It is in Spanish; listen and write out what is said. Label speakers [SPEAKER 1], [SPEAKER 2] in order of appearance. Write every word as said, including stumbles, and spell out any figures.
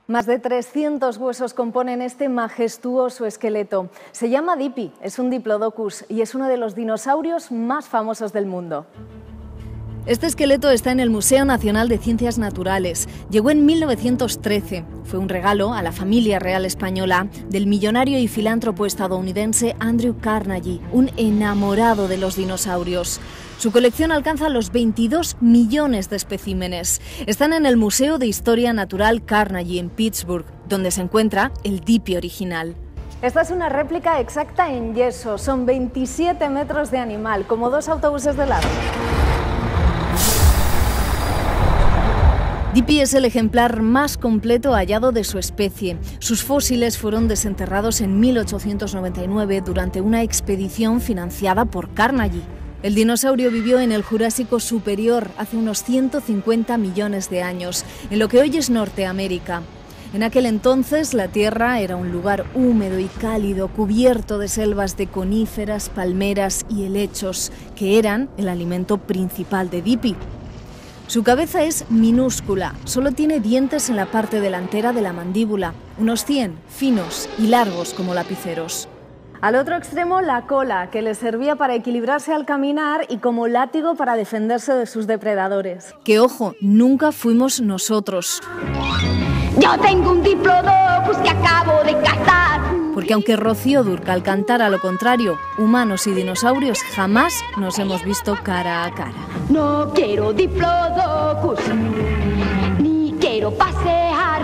[SPEAKER 1] Más de trescientos huesos componen este majestuoso esqueleto. Se llama Dipi, es un Diplodocus y es uno de los dinosaurios más famosos del mundo. Este esqueleto está en el Museo Nacional de Ciencias Naturales. Llegó en mil novecientos trece. Fue un regalo a la familia real española del millonario y filántropo estadounidense Andrew Carnegie, un enamorado de los dinosaurios. Su colección alcanza los veintidós millones de especímenes. Están en el Museo de Historia Natural Carnegie en Pittsburgh, donde se encuentra el Dipi original. Esta es una réplica exacta en yeso. Son veintisiete metros de animal, como dos autobuses de largo. Dipi es el ejemplar más completo hallado de su especie. Sus fósiles fueron desenterrados en mil ochocientos noventa y nueve durante una expedición financiada por Carnegie. El dinosaurio vivió en el Jurásico Superior hace unos ciento cincuenta millones de años, en lo que hoy es Norteamérica. En aquel entonces la Tierra era un lugar húmedo y cálido, cubierto de selvas de coníferas, palmeras y helechos, que eran el alimento principal de Dipi. Su cabeza es minúscula, solo tiene dientes en la parte delantera de la mandíbula, unos cien, finos y largos como lapiceros. Al otro extremo, la cola, que le servía para equilibrarse al caminar y como látigo para defenderse de sus depredadores. Que ojo, nunca fuimos nosotros.
[SPEAKER 2] Yo tengo un Diplodocus que acabo de cazar.
[SPEAKER 1] Porque aunque Rocío Dúrcal cantara lo contrario, humanos y dinosaurios jamás nos hemos visto cara a cara.
[SPEAKER 2] No quiero Diplodocus, ni quiero pasear.